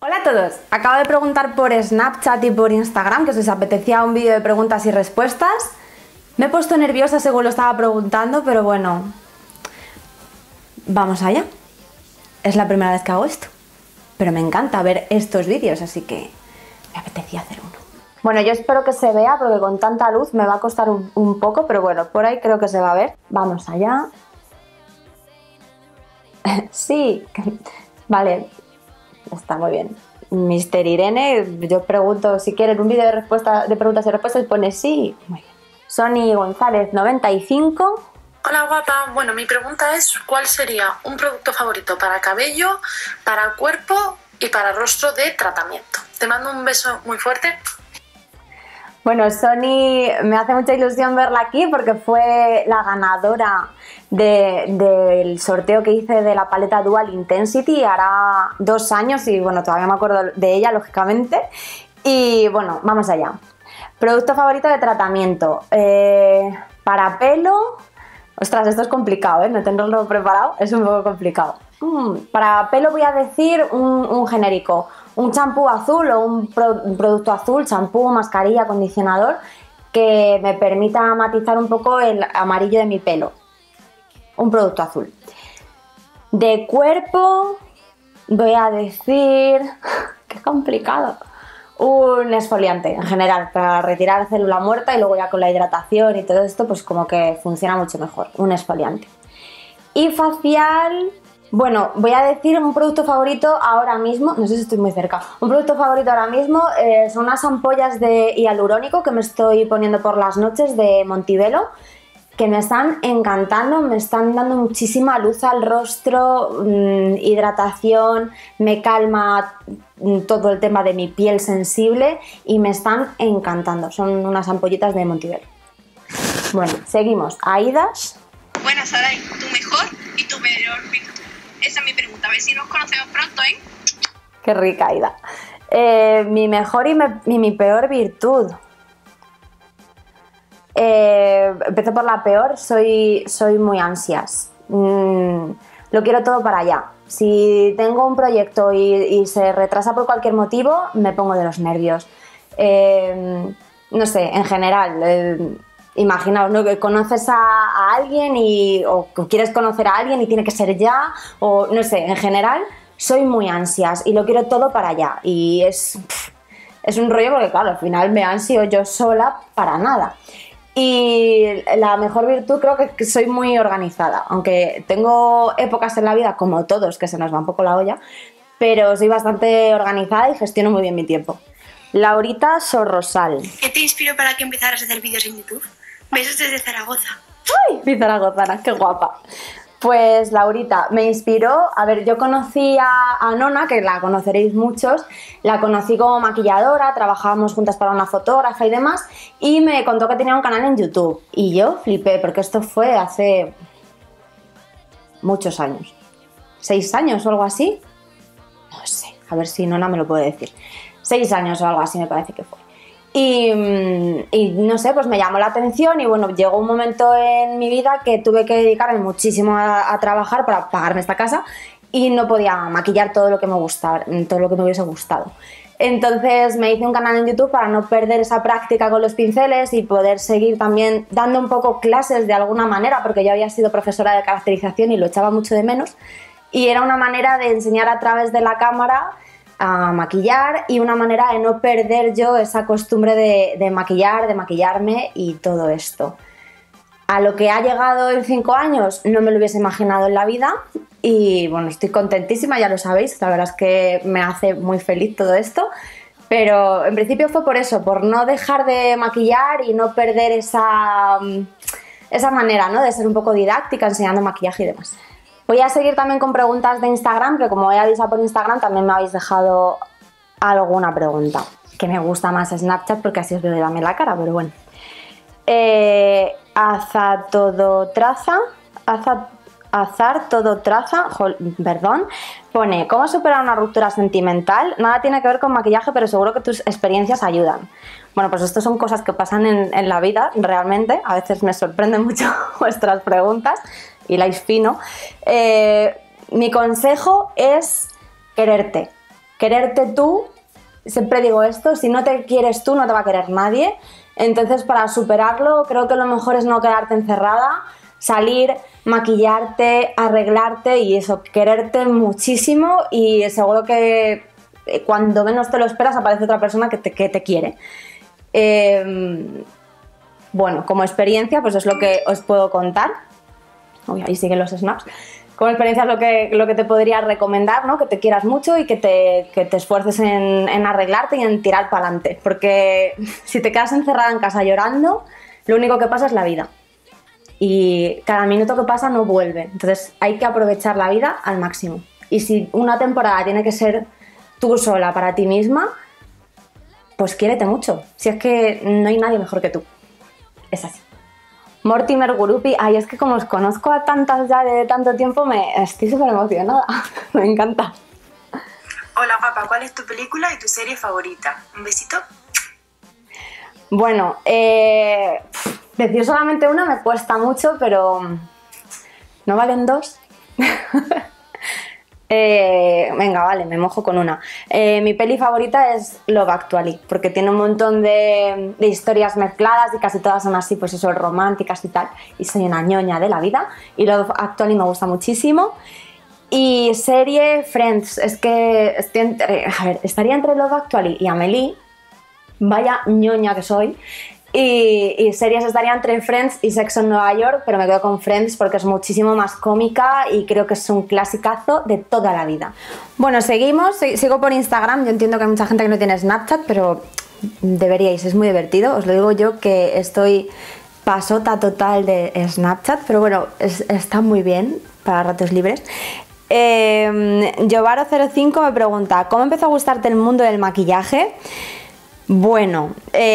Hola a todos, acabo de preguntar por Snapchat y por Instagram que si os apetecía un vídeo de preguntas y respuestas. Me he puesto nerviosa según lo estaba preguntando, pero bueno, vamos allá. Es la primera vez que hago esto, pero me encanta ver estos vídeos, así que me apetecía hacer uno. Bueno, yo espero que se vea porque con tanta luz me va a costar un poco, pero bueno, por ahí creo que se va a ver. Vamos allá. Sí, vale. Está muy bien. Mister Irene, yo pregunto si quieren un vídeo de preguntas y respuestas, pone sí. Muy bien. Sony González 95. Hola guapa, bueno, mi pregunta es ¿cuál sería un producto favorito para cabello, para cuerpo y para rostro de tratamiento? Te mando un beso muy fuerte. Bueno, Sony, me hace mucha ilusión verla aquí porque fue la ganadora del sorteo que hice de la paleta Dual Intensity, hará 2 años y bueno, todavía me acuerdo de ella, lógicamente. Y bueno, vamos allá. Producto favorito de tratamiento. Para pelo... Ostras, esto es complicado, ¿eh? No tenerlo preparado es un poco complicado. Para pelo voy a decir un genérico. Un champú azul o un producto azul, champú, mascarilla, acondicionador, que me permita matizar un poco el amarillo de mi pelo. Un producto azul. De cuerpo voy a decir... ¡Qué complicado! Un exfoliante en general, para retirar célula muerta y luego ya con la hidratación y todo esto, pues como que funciona mucho mejor. Un exfoliante. Y facial... Bueno, voy a decir un producto favorito ahora mismo, no sé si estoy muy cerca, un producto favorito ahora mismo son unas ampollas de hialurónico que me estoy poniendo por las noches de Montevelo, que me están encantando, me están dando muchísima luz al rostro, hidratación, me calma todo el tema de mi piel sensible y me están encantando, son unas ampollitas de Montevelo. Bueno, seguimos, Aidas. Buenas, Saray, tu mejor y tu peor virtud. Esa es mi pregunta, a ver si nos conocemos pronto, ¿eh? Qué rica, Aida. Mi mejor y mi peor virtud. Empiezo por la peor, soy muy ansias. Lo quiero todo para allá. Si tengo un proyecto y se retrasa por cualquier motivo, me pongo de los nervios. No sé, en general... Imaginaos, ¿no? Que conoces a alguien o quieres conocer a alguien y tiene que ser ya, o no sé, en general soy muy ansias y lo quiero todo para allá y es un rollo porque claro, al final me ansio yo sola para nada. Y la mejor virtud creo que soy muy organizada, aunque tengo épocas en la vida como todos que se nos va un poco la olla, pero soy bastante organizada y gestiono muy bien mi tiempo. Laurita Sorrosal. ¿Qué te inspiró para que empezaras a hacer vídeos en YouTube? Besos desde Zaragoza. ¡Ay! Mi zaragozana, qué guapa. Pues Laurita me inspiró, a ver, yo conocí a Nona, que la conoceréis muchos, la conocí como maquilladora, trabajábamos juntas para una fotógrafa y demás, y me contó que tenía un canal en YouTube, y yo flipé, porque esto fue hace muchos años, 6 años o algo así, no sé, a ver si Nona me lo puede decir, 6 años o algo así me parece que fue. Y no sé, pues me llamó la atención y bueno, llegó un momento en mi vida que tuve que dedicarme muchísimo a trabajar para pagarme esta casa y no podía maquillar todo lo que me gustaba, todo lo que me hubiese gustado. Entonces me hice un canal en YouTube para no perder esa práctica con los pinceles y poder seguir también dando un poco clases de alguna manera, porque yo había sido profesora de caracterización y lo echaba mucho de menos. Y era una manera de enseñar a través de la cámara a maquillar y una manera de no perder yo esa costumbre de maquillar, de maquillarme y todo esto. A lo que ha llegado en 5 años no me lo hubiese imaginado en la vida y bueno, estoy contentísima, ya lo sabéis, la verdad es que me hace muy feliz todo esto, pero en principio fue por eso, por no dejar de maquillar y no perder esa manera, ¿no? De ser un poco didáctica enseñando maquillaje y demás. Voy a seguir también con preguntas de Instagram, que como he avisado por Instagram también me habéis dejado alguna pregunta. Que me gusta más Snapchat porque así os veo también la cara, pero bueno. Azar todo traza, perdón, pone ¿cómo superar una ruptura sentimental? Nada tiene que ver con maquillaje, pero seguro que tus experiencias ayudan. Bueno, pues esto son cosas que pasan en la vida, realmente. A veces me sorprenden mucho vuestras preguntas. Y la fino. Mi consejo es quererte, quererte tú, siempre digo esto, si no te quieres tú no te va a querer nadie, entonces para superarlo creo que lo mejor es no quedarte encerrada, salir, maquillarte, arreglarte y eso, quererte muchísimo y seguro que cuando menos te lo esperas aparece otra persona que te quiere. Bueno, como experiencia pues es lo que os puedo contar. Uy, ahí siguen los snaps. Como experiencia es lo que te podría recomendar, ¿no? Que te quieras mucho y que te esfuerces en arreglarte y en tirar para adelante. Porque si te quedas encerrada en casa llorando, lo único que pasa es la vida. Y cada minuto que pasa no vuelve. Entonces hay que aprovechar la vida al máximo. Y si una temporada tiene que ser tú sola para ti misma, pues quiérete mucho. Si es que no hay nadie mejor que tú. Es así. Mortimer Gurupi, ay, es que como os conozco a tantas ya de tanto tiempo, estoy súper emocionada. Me encanta. Hola guapa, ¿cuál es tu película y tu serie favorita? Un besito. Bueno, decir solamente una me cuesta mucho, pero ¿no valen dos? Venga, vale, me mojo con una. Mi peli favorita es Love Actually, porque tiene un montón de historias mezcladas y casi todas son así, pues eso, románticas y tal. Y soy una ñoña de la vida. Y Love Actually me gusta muchísimo. Y serie Friends, es que estaría entre Love Actually y Amélie. Vaya ñoña que soy. Y series estaría entre Friends y Sexo en Nueva York, pero me quedo con Friends porque es muchísimo más cómica y creo que es un clasicazo de toda la vida. Bueno, seguimos, sigo por Instagram. Yo entiendo que hay mucha gente que no tiene Snapchat, pero deberíais, es muy divertido. Os lo digo yo que estoy pasota total de Snapchat, pero bueno, está muy bien para ratos libres. Jovaro05 me pregunta, ¿cómo empezó a gustarte el mundo del maquillaje? Bueno,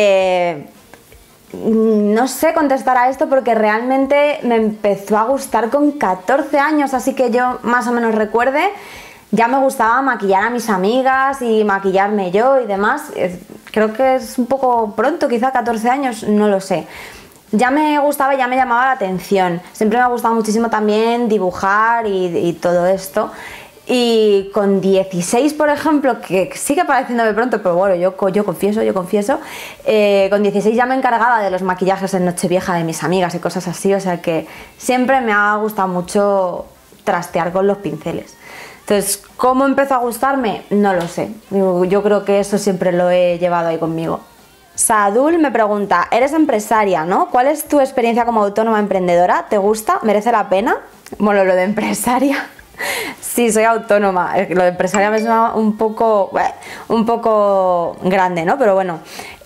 no sé contestar a esto porque realmente me empezó a gustar con 14 años, así que yo más o menos recuerde, ya me gustaba maquillar a mis amigas y maquillarme yo y demás. Creo que es un poco pronto, quizá 14 años, no lo sé. Ya me gustaba, ya me llamaba la atención. Siempre me ha gustado muchísimo también dibujar y todo esto. Y con 16, por ejemplo, que sigue pareciéndome pronto, pero bueno, yo confieso, con 16 ya me encargaba de los maquillajes en Nochevieja de mis amigas y cosas así, o sea que siempre me ha gustado mucho trastear con los pinceles. Entonces, ¿cómo empezó a gustarme? No lo sé, yo creo que eso siempre lo he llevado ahí conmigo. Sadul me pregunta, eres empresaria, ¿no? ¿Cuál es tu experiencia como autónoma emprendedora? ¿Te gusta? ¿Merece la pena? Bueno, lo de empresaria... Sí, soy autónoma. Lo de empresaria me suena un poco grande, ¿no? Pero bueno.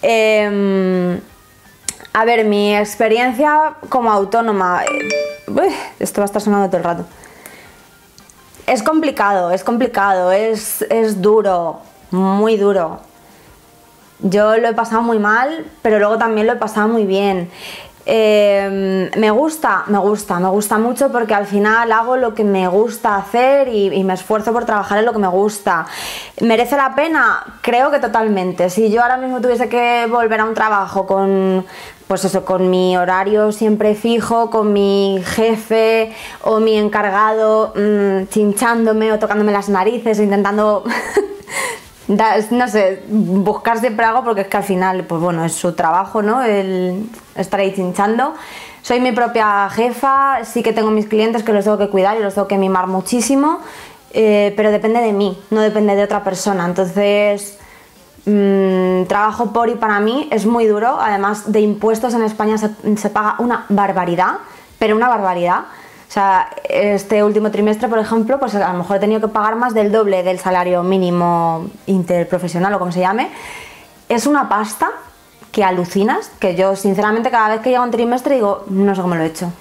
A ver, mi experiencia como autónoma... esto va a estar sonando todo el rato. Es complicado, es duro, muy duro. Yo lo he pasado muy mal, pero luego también lo he pasado muy bien. Me gusta mucho porque al final hago lo que me gusta hacer y me esfuerzo por trabajar en lo que me gusta. ¿Merece la pena? Creo que totalmente. Si yo ahora mismo tuviese que volver a un trabajo con, pues eso, con mi horario siempre fijo, con mi jefe o mi encargado chinchándome o tocándome las narices o intentando no sé, buscar siempre algo, porque es que al final, pues bueno, es su trabajo, ¿no? El estar ahí chinchando. Soy mi propia jefa, sí que tengo mis clientes que los tengo que cuidar y los tengo que mimar muchísimo, pero depende de mí, no depende de otra persona. Entonces, trabajo por y para mí es muy duro. Además de impuestos en España se paga una barbaridad, pero una barbaridad. O sea, este último trimestre, por ejemplo, pues a lo mejor he tenido que pagar más del doble del salario mínimo interprofesional o como se llame. Es una pasta que alucinas, que yo sinceramente cada vez que llega un trimestre digo, no sé cómo lo he hecho.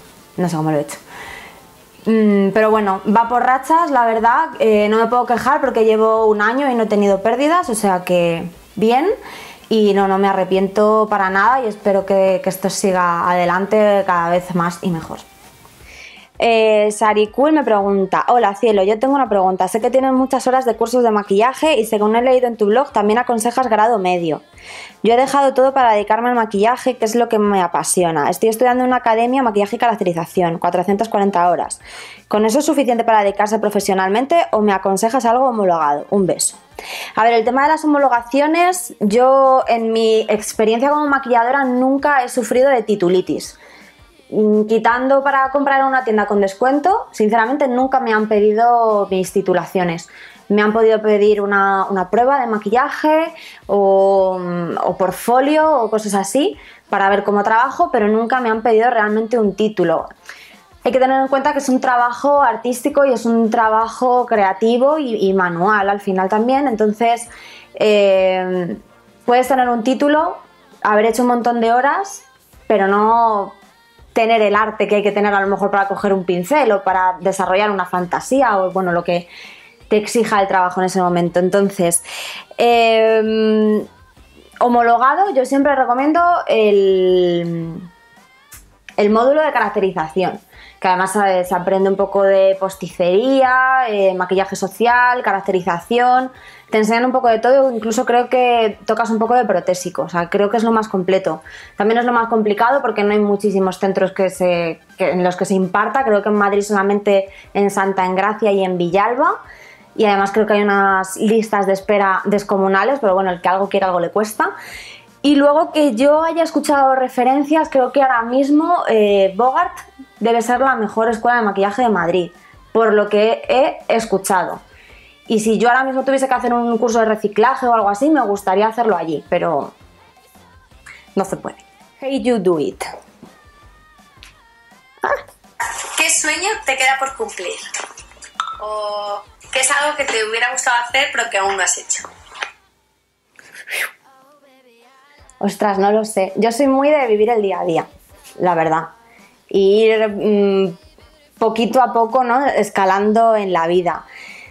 Pero bueno, va por rachas, la verdad, no me puedo quejar porque llevo un año y no he tenido pérdidas, o sea que bien. Y no me arrepiento para nada y espero que esto siga adelante cada vez más y mejor. Sarikul me pregunta: hola cielo, yo tengo una pregunta. Sé que tienes muchas horas de cursos de maquillaje y según he leído en tu blog también aconsejas grado medio. Yo he dejado todo para dedicarme al maquillaje, que es lo que me apasiona. Estoy estudiando en una academia maquillaje y caracterización, 440 horas. ¿Con eso es suficiente para dedicarse profesionalmente o me aconsejas algo homologado? Un beso. A ver, el tema de las homologaciones, yo en mi experiencia como maquilladora nunca he sufrido de titulitis. Quitando para comprar en una tienda con descuento, sinceramente nunca me han pedido mis titulaciones. Me han podido pedir una prueba de maquillaje o portfolio o cosas así para ver cómo trabajo, pero nunca me han pedido realmente un título. Hay que tener en cuenta que es un trabajo artístico y es un trabajo creativo y manual al final también. Entonces, puedes tener un título, haber hecho un montón de horas, pero no tener el arte que hay que tener a lo mejor para coger un pincel o para desarrollar una fantasía o bueno, lo que te exija el trabajo en ese momento. Entonces, homologado, yo siempre recomiendo el módulo de caracterización, que además se aprende un poco de posticería, maquillaje social, caracterización, te enseñan un poco de todo, incluso creo que tocas un poco de protésico, o sea, creo que es lo más completo. También es lo más complicado porque no hay muchísimos centros en los que se imparta, creo que en Madrid solamente en Santa Engracia y en Villalba, y además creo que hay unas listas de espera descomunales, pero bueno, el que algo quiere algo le cuesta. Y luego que yo haya escuchado referencias, creo que ahora mismo Bogart debe ser la mejor escuela de maquillaje de Madrid, por lo que he escuchado. Y si yo ahora mismo tuviese que hacer un curso de reciclaje o algo así, me gustaría hacerlo allí, pero no se puede. Hey, you do it. ¿Qué sueño te queda por cumplir? ¿O qué es algo que te hubiera gustado hacer pero que aún no has hecho? Ostras, no lo sé. Yo soy muy de vivir el día a día, la verdad. Ir poquito a poco, ¿no? Escalando en la vida.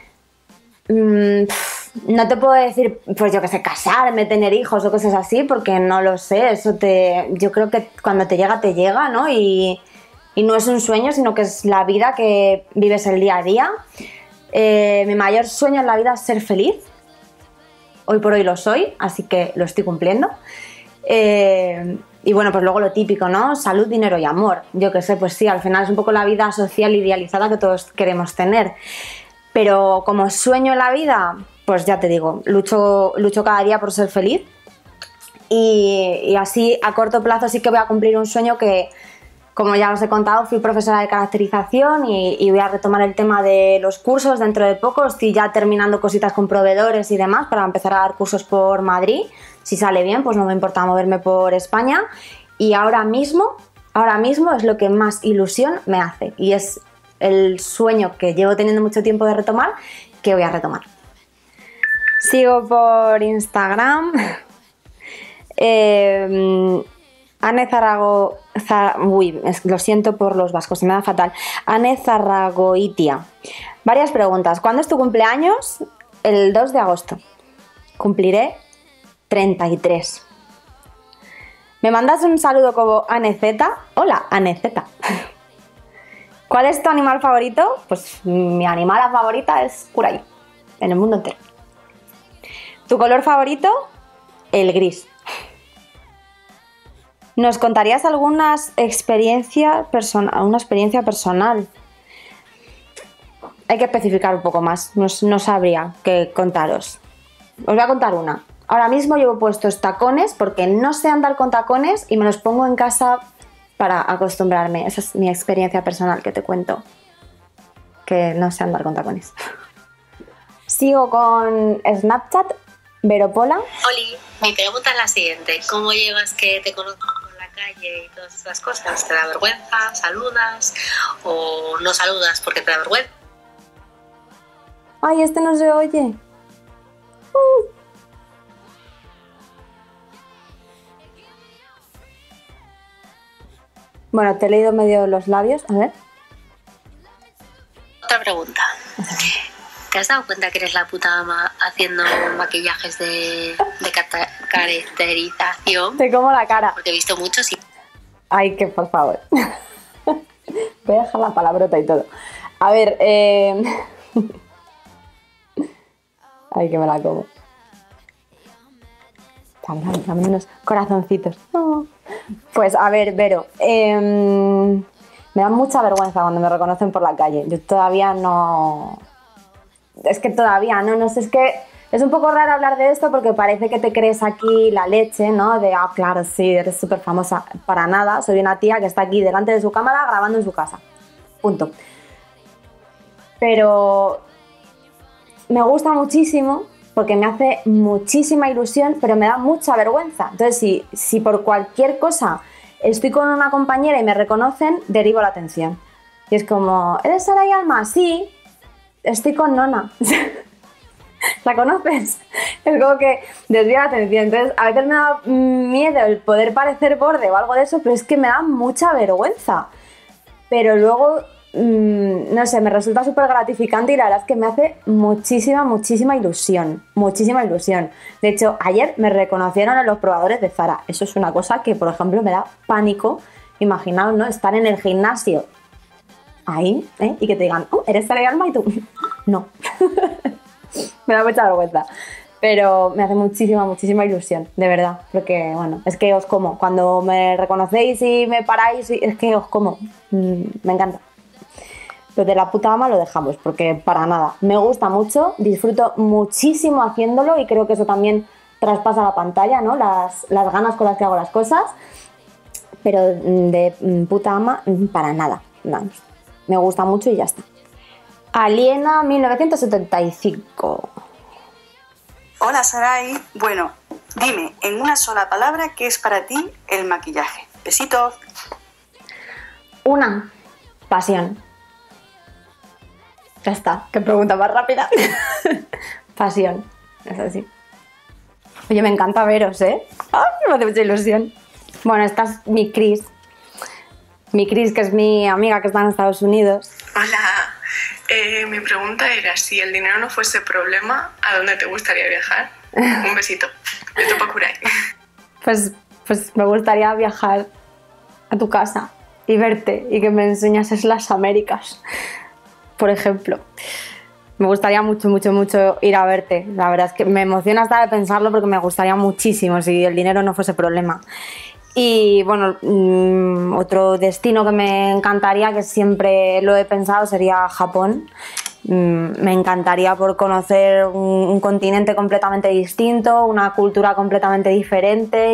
No te puedo decir, pues yo qué sé, casarme, tener hijos o cosas así, porque no lo sé. Yo creo que cuando te llega, ¿no? Y no es un sueño, sino que es la vida que vives el día a día. Mi mayor sueño en la vida es ser feliz. Hoy por hoy lo soy, así que lo estoy cumpliendo. Y bueno, pues luego lo típico, ¿no? Salud, dinero y amor. Yo qué sé, pues sí, al final es un poco la vida social idealizada que todos queremos tener. Pero como sueño en la vida, pues ya te digo, lucho cada día por ser feliz. Y así a corto plazo sí que voy a cumplir un sueño que, como ya os he contado, fui profesora de caracterización y voy a retomar el tema de los cursos dentro de poco. Estoy ya terminando cositas con proveedores y demás para empezar a dar cursos por Madrid. Si sale bien, pues no me importa moverme por España. Y ahora mismo es lo que más ilusión me hace. Y es el sueño que llevo teniendo mucho tiempo de retomar, que voy a retomar. Sigo por Instagram. Ane lo siento por los vascos, se me da fatal. Ane Zarragoitia. Varias preguntas. ¿Cuándo es tu cumpleaños? El 2 de agosto. Cumpliré 33. ¿Me mandas un saludo como Anezeta? Hola, Anezeta. ¿Cuál es tu animal favorito? Pues mi animal favorita es Curayo, en el mundo entero. ¿Tu color favorito? El gris. ¿Nos contarías alguna experiencia personal? Hay que especificar un poco más, no sabría qué contaros. Os voy a contar una. Ahora mismo llevo puestos tacones porque no sé andar con tacones y me los pongo en casa para acostumbrarme. Esa es mi experiencia personal que te cuento. Que no sé andar con tacones. Sigo con Snapchat, Veropola. Oli, mi pregunta es la siguiente. ¿Cómo llevas que te conozco por la calle y todas estas cosas? ¿Te da vergüenza? ¿Saludas? ¿O no saludas porque te da vergüenza? Ay, este no se oye. Bueno, te he leído medio los labios. A ver. Otra pregunta. ¿Te has dado cuenta que eres la puta ama haciendo maquillajes de caracterización? Te como la cara. Porque he visto muchos y... Ay, que por favor. Voy a dejar la palabrota y todo. A ver, ay, que me la como. Dame unos corazoncitos. Oh. Pues a ver, Vero, me da mucha vergüenza cuando me reconocen por la calle. Yo todavía no... Es que todavía no sé, es que es un poco raro hablar de esto porque parece que te crees aquí la leche, ¿no? De, ah, claro, sí, eres súper famosa. Para nada, soy una tía que está aquí delante de su cámara grabando en su casa. Punto. Pero me gusta muchísimo porque me hace muchísima ilusión, pero me da mucha vergüenza. Entonces, si por cualquier cosa estoy con una compañera y me reconocen, derivo la atención. Y es como, ¿eres Sara y Alma? Sí, estoy con Nona. ¿La conoces? Es como que desvía la atención. Entonces, a veces me da miedo el poder parecer borde o algo de eso, pero es que me da mucha vergüenza. Pero luego... no sé, me resulta súper gratificante y la verdad es que me hace muchísima ilusión. Muchísima ilusión. De hecho, ayer me reconocieron en los probadores de Zara. Eso es una cosa que, por ejemplo, me da pánico. Imaginaos, ¿no? Estar en el gimnasio ahí, y que te digan, oh, ¿eres Sara y Alma? Y tú, no. Me da mucha vergüenza. Pero me hace muchísima ilusión, de verdad. Porque, bueno, es que os como. Cuando me reconocéis y me paráis, es que os como. Me encanta. Lo de la puta ama lo dejamos, porque para nada. Me gusta mucho, disfruto muchísimo haciéndolo y creo que eso también traspasa la pantalla, ¿no? Las ganas con las que hago las cosas. Pero de puta ama, para nada. Vamos. Me gusta mucho y ya está. Aliena 1975. Hola, Sarai. Bueno, dime en una sola palabra qué es para ti el maquillaje. Besitos. Una, pasión. Ya está, qué pregunta más rápida. Pasión, es así. Oye, me encanta veros, ¿eh? ¡Ay, me hace mucha ilusión! Bueno, esta es mi Cris. Mi Cris, que es mi amiga que está en Estados Unidos. Hola, mi pregunta era, si el dinero no fuese problema, ¿a dónde te gustaría viajar? Un besito. De Topacuray. Pues me gustaría viajar a tu casa y verte y que me enseñases las Américas. Por ejemplo, me gustaría mucho ir a verte. La verdad es que me emociona hasta de pensarlo porque me gustaría muchísimo si el dinero no fuese problema. Y bueno, otro destino que me encantaría, que siempre lo he pensado, sería Japón. Me encantaría por conocer un continente completamente distinto, una cultura completamente diferente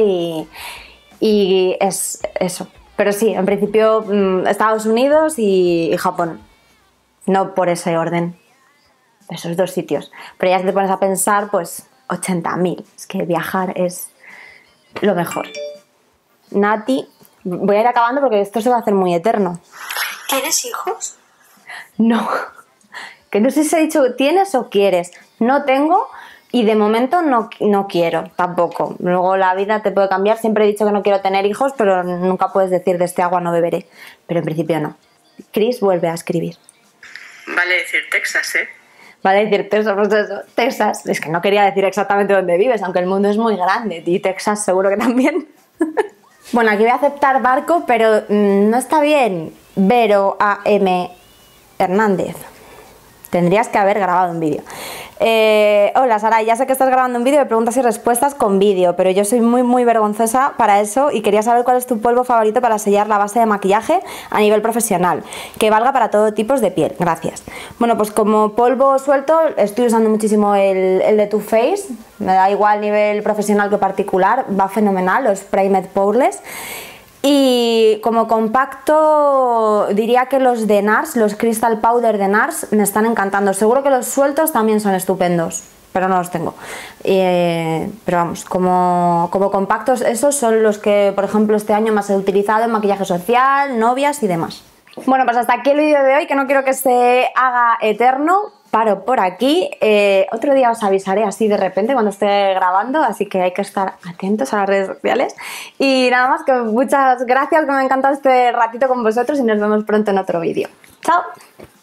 y es eso. Pero sí, en principio Estados Unidos y Japón. No por ese orden, esos dos sitios. Pero ya si te pones a pensar, pues 80.000. Es que viajar es lo mejor. Nati, voy a ir acabando porque esto se va a hacer muy eterno. ¿Tienes hijos? No, que no sé si he dicho tienes o quieres. No tengo y de momento no quiero tampoco. Luego la vida te puede cambiar. Siempre he dicho que no quiero tener hijos, pero nunca puedes decir de este agua no beberé. Pero en principio no. Chris vuelve a escribir. Vale decir Texas, ¿eh? Vale decir Texas, pues eso, Texas. Es que no quería decir exactamente dónde vives, aunque el mundo es muy grande. Y Texas seguro que también. Bueno, aquí voy a aceptar barco, pero no está bien. Vero A.M. Hernández. Tendrías que haber grabado un vídeo. Hola, Sara, ya sé que estás grabando un vídeo de preguntas y respuestas con vídeo, pero yo soy muy vergonzosa para eso y quería saber cuál es tu polvo favorito para sellar la base de maquillaje a nivel profesional, que valga para todo tipo de piel. Gracias. Bueno, pues como polvo suelto estoy usando muchísimo el de Too Faced. Me da igual nivel profesional que particular, va fenomenal, los Spray Med Poreless. Y como compacto diría que los de NARS, los Crystal Powder de NARS, me están encantando. Seguro que los sueltos también son estupendos, pero no los tengo. Pero vamos, como compactos esos son los que, por ejemplo, este año más he utilizado en maquillaje social, novias y demás. Bueno, pues hasta aquí el vídeo de hoy, que no quiero que se haga eterno. Paro por aquí. Otro día os avisaré así de repente cuando esté grabando, así que hay que estar atentos a las redes sociales. Y nada más, que muchas gracias, que me ha encantado este ratito con vosotros y nos vemos pronto en otro vídeo. ¡Chao!